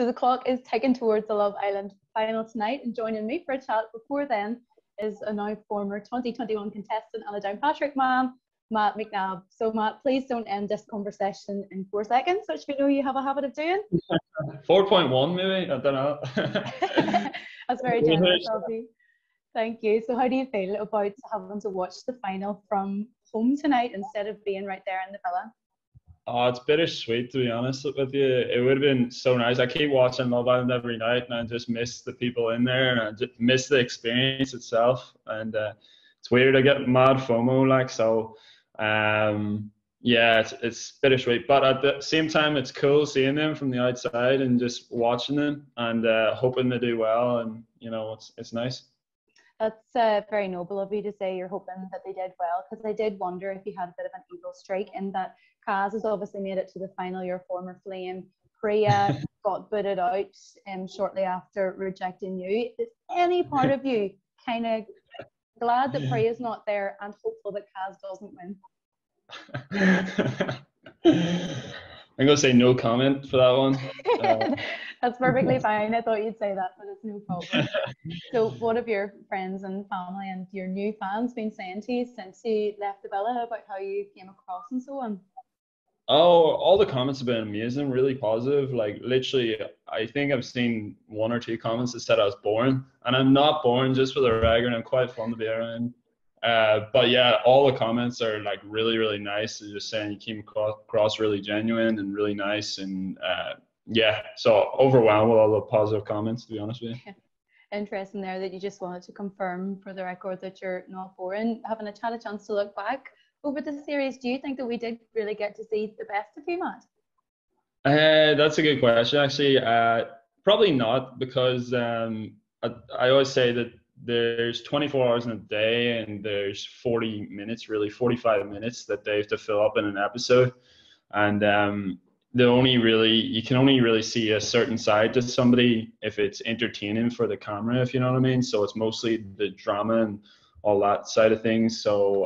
So the clock is ticking towards the Love Island final tonight, and joining me for a chat before then is a now former 2021 contestant and a Downpatrick man, Matt McNabb. So Matt, please don't end this conversation in 4 seconds, which we know you have a habit of doing. 4.1 maybe, I don't know. That's very generous of you. Thank you. So how do you feel about having to watch the final from home tonight instead of being right there in the villa? Oh, it's bittersweet, to be honest with you. It would have been so nice. I keep watching Love Island every night, and I just miss the people in there, and I just miss the experience itself. And it's weird. I get mad FOMO, like, so. Yeah, it's bittersweet, but at the same time, it's cool seeing them from the outside and just watching them and hoping they do well. And it's nice. That's very noble of you to say you're hoping that they did well, because I did wonder if you had a bit of an evil streak in that Kaz has obviously made it to the final. Your former flame, Priya, got booted out shortly after rejecting you. Is any part of you kind of glad that Priya's not there and hopeful that Kaz doesn't win? I'm going to say no comment for that one. That's perfectly fine. I thought you'd say that, but it's no problem. So what have your friends and family and your new fans been saying to you since you left the villa about how you came across and so on? Oh, all the comments have been amazing, really positive. Like, literally, I think I've seen 1 or 2 comments that said I was boring, and I'm not boring, just for the record. I'm quite fun to be around. But yeah, all the comments are like really, really nice. They're just saying you came across really genuine and really nice, and yeah, so overwhelmed with all the positive comments, to be honest with you. Interesting there that you just wanted to confirm for the record that you're not boring. Having had a chance to look back over the series, do you think that we did really get to see the best of you, Matt? That's a good question, actually. Probably not, because I always say that there's 24 hours in a day, and there's 40 minutes, really 45 minutes that they have to fill up in an episode. And you can only really see a certain side to somebody if it's entertaining for the camera, if you know what I mean. So it's mostly the drama and all that side of things. So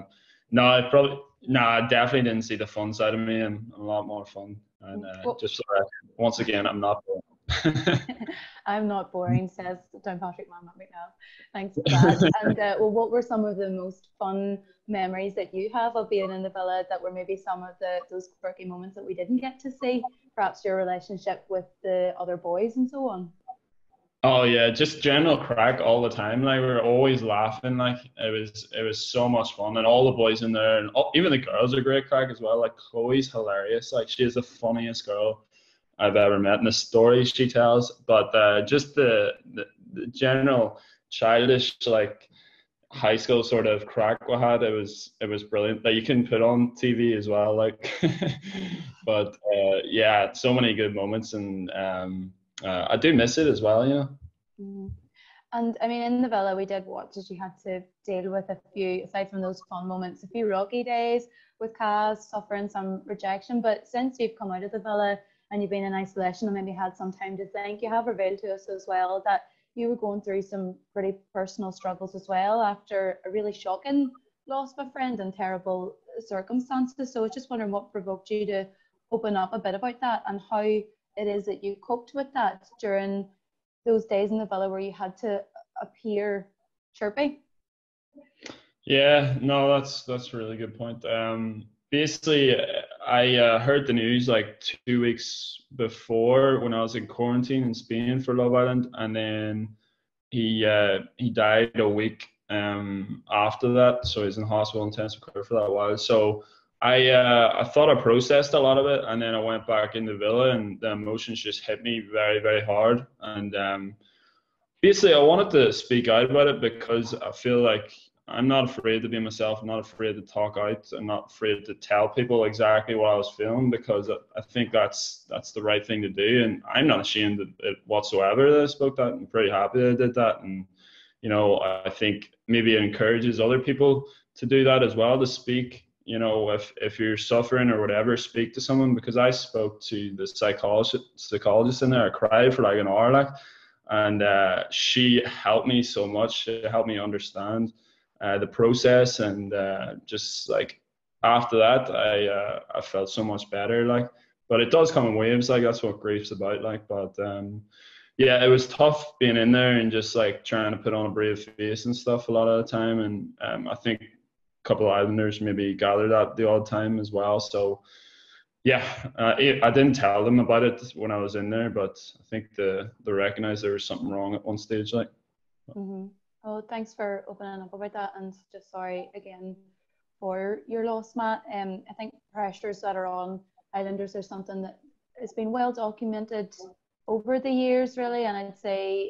I definitely didn't see the fun side of me. I'm a lot more fun. And just once again, I'm not boring. I'm not boring, says Downpatrick man McNabb. Thanks for that. And well, what were some of the most fun memories that you have of being in the villa that were maybe some of those quirky moments that we didn't get to see? Perhaps your relationship with the other boys and so on. Oh yeah, just general crack all the time. Like, we were always laughing. Like, it was so much fun, and all the boys in there, and even the girls are great crack as well. Like, Chloe's hilarious. Like, she is the funniest girl I've ever met, in the stories she tells. But just the general childish, like, high school sort of crack we had, it was brilliant. That you can put on TV as well. Like, but yeah, so many good moments, and I do miss it as well, And I mean, in the villa, we did watch as you had to deal with a few, aside from those fun moments, a few rocky days with Kaz suffering some rejection. But since you've come out of the villa and you've been in isolation and maybe had some time to think, you have revealed to us as well that you were going through some pretty personal struggles as well after a really shocking loss of a friend and terrible circumstances. So I was just wondering what provoked you to open up a bit about that, and how it is that you coped with that during those days in the villa where you had to appear chirpy. Yeah, no, that's a really good point. Basically, I heard the news like 2 weeks before, when I was in quarantine in Spain for Love Island, and then he died a week after that. So he's in hospital intensive care for that while. So I thought I processed a lot of it, and then I went back in the villa, and the emotions just hit me very, very hard. And basically, I wanted to speak out about it because I feel like I'm not afraid to be myself. I'm not afraid to talk out. I'm not afraid to tell people exactly what I was feeling, because I think that's the right thing to do. And I'm not ashamed of it whatsoever that I spoke that. I'm pretty happy that I did that. And, I think maybe it encourages other people to do that as well, to speak. If you're suffering or whatever, speak to someone, because I spoke to the psychologist in there. I cried for like an hour, and she helped me so much. She helped me understand the process, and just like after that, I felt so much better. Like, but it does come in waves. Like that's what grief's about. Like, but yeah, it was tough being in there and just like trying to put on a brave face and stuff a lot of the time. And I think a couple of Islanders maybe gathered at the odd time as well. So yeah, I didn't tell them about it when I was in there, but I think they recognized there was something wrong at one stage. Like, Mm-hmm. Well, thanks for opening up about that, and just sorry again for your loss, Matt. I think pressures that are on Islanders are something that has been well documented over the years, really, and I'd say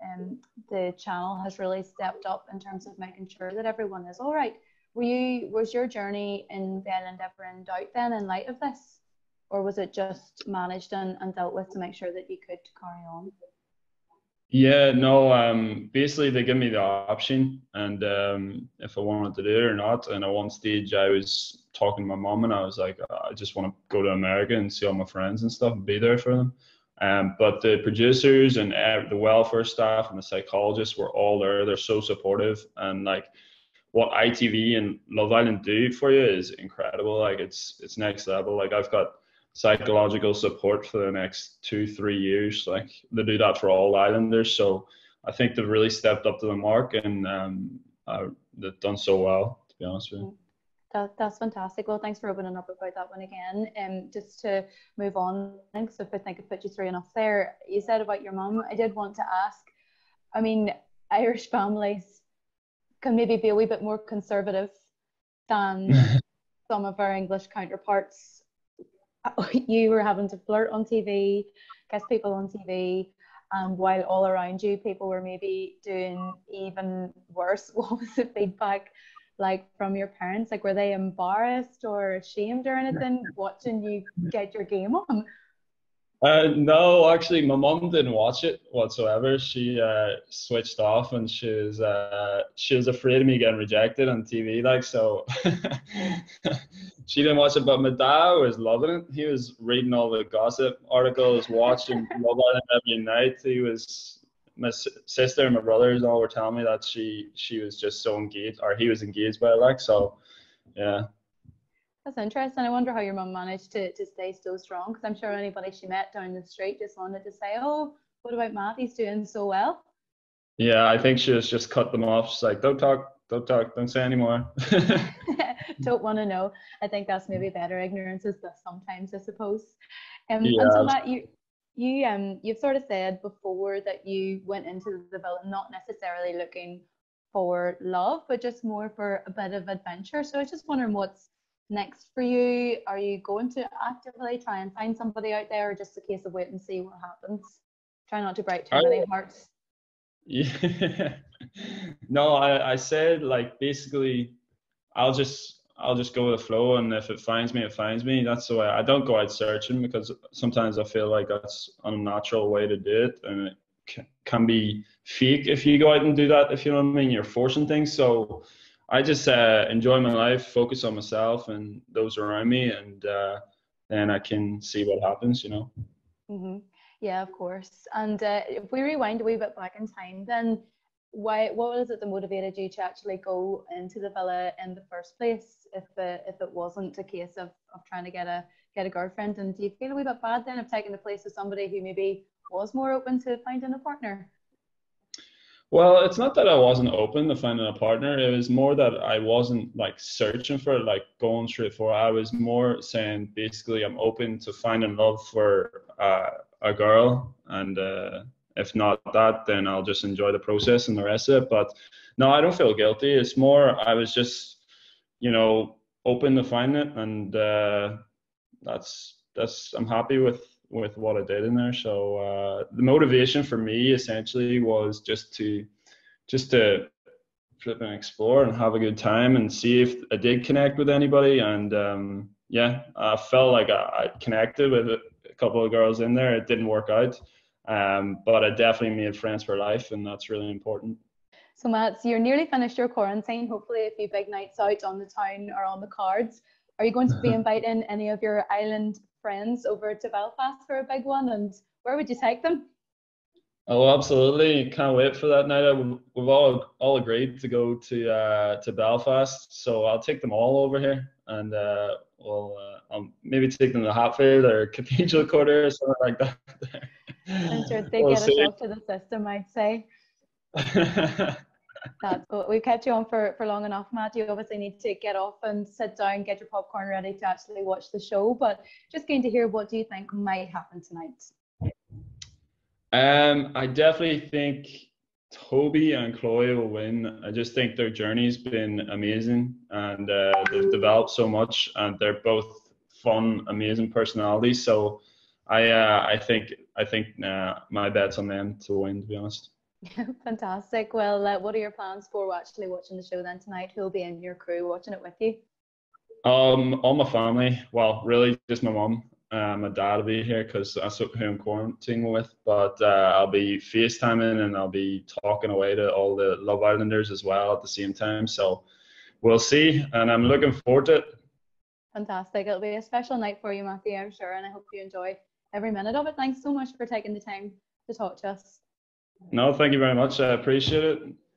the channel has really stepped up in terms of making sure that everyone is all right. Was your journey in the island ever in doubt then in light of this, or was it just managed and dealt with to make sure that you could carry on? yeah, no, basically they give me the option and if I wanted to do it or not. And at one stage I was talking to my mom and I was like, I just want to go to America and see all my friends and stuff and be there for them. But the producers and the welfare staff and the psychologists were all there. They're so supportive and like what ITV and Love Island do for you is incredible. Like it's next level. Like I've got psychological support for the next 2-3 years. Like they do that for all Islanders. So I think they've really stepped up to the mark and they've done so well, to be honest with you. That's fantastic. Well, thanks for opening up about that one again. Just to move on, because I think I put you through enough there. You said about your mum. I did want to ask. I mean, Irish families can maybe be a wee bit more conservative than some of our English counterparts. You were having to flirt on TV, kiss people on TV, while all around you people were maybe doing even worse. What was the feedback like from your parents? Like, were they embarrassed or ashamed or anything watching you get your game on? No, actually, my mom didn't watch it whatsoever. She switched off, and she was afraid of me getting rejected on TV. Like so, she didn't watch it. But my dad was loving it. He was reading all the gossip articles, watching Love Island every night. My sister and my brothers all were telling me that she was just so engaged, or he was engaged by it. Like so, yeah. That's interesting. I wonder how your mum managed to stay so strong, because I'm sure anybody she met down the street just wanted to say, oh, what about Matt? He's doing so well. Yeah, I think she was just cut them off. She's like, don't talk, don't say anymore. Don't want to know. I think that's maybe better. Ignorance is bliss sometimes, I suppose. And so Yeah. Matt, you've sort of said before that you went into the villa not necessarily looking for love, but just more for a bit of adventure. So I was just wondering what's next for you. Are you going to actively try and find somebody out there, or just a case of wait and see what happens? Try not to break too I, many hearts. yeah. No, I said like basically I'll just go with the flow, and if it finds me, it finds me. That's the way. I don't go out searching because sometimes I feel like that's an unnatural way to do it, and it can be fake if you go out and do that. If you know what I mean, you're forcing things. So I just enjoy my life, focus on myself and those around me, and then I can see what happens. You know. Hmm. Yeah, of course. And if we rewind a wee bit back in time, then what was it that motivated you to actually go into the villa in the first place? If it wasn't a case of trying to get a girlfriend, and do you feel a wee bit bad then of taking the place of somebody who maybe was more open to finding a partner? Well, it's not that I wasn't open to finding a partner. It was more that I wasn't like searching for it, like going straight for it. I was more saying basically I'm open to finding love for a girl, and if not that, then I'll just enjoy the process and the rest of it. But no, I don't feel guilty. It's more I was just, open to finding it, and that's I'm happy with what I did in there. So the motivation for me essentially was just to flip and explore and have a good time and see if I did connect with anybody. And yeah, I felt like I connected with a couple of girls in there. It didn't work out, but I definitely made friends for life, and that's really important. So Matt, so you're nearly finished your quarantine. Hopefully a few big nights out on the town or on the cards. Are you going to be inviting any of your island friends over to Belfast for a big one? And where would you take them? Oh, absolutely! Can't wait for that night. We've all agreed to go to Belfast, so I'll take them all over here, and I'll maybe take them to Hatfield or Cathedral Quarter or something like that. I'm sure they We'll get a see. shock to the system, I'd say. That's good. We've kept you on for long enough, Matt. You obviously need to get off and sit down, get your popcorn ready to actually watch the show. But just keen to hear, what do you think might happen tonight? I definitely think Toby and Chloe will win. I just think their journey's been amazing, and they've developed so much, and they're both fun, amazing personalities. So I think my bet's on them to win, to be honest. Fantastic. Well, what are your plans for actually watching the show then tonight? Who'll be in your crew watching it with you? All my family. Well, really just my mum. My dad will be here because that's who I'm quarantining with. But I'll be FaceTiming and I'll be talking away to all the Love Islanders as well at the same time. So we'll see, and I'm looking forward to it. Fantastic. It'll be a special night for you, Matthew, I'm sure, and I hope you enjoy every minute of it. Thanks so much for taking the time to talk to us. No, thank you very much. I appreciate it.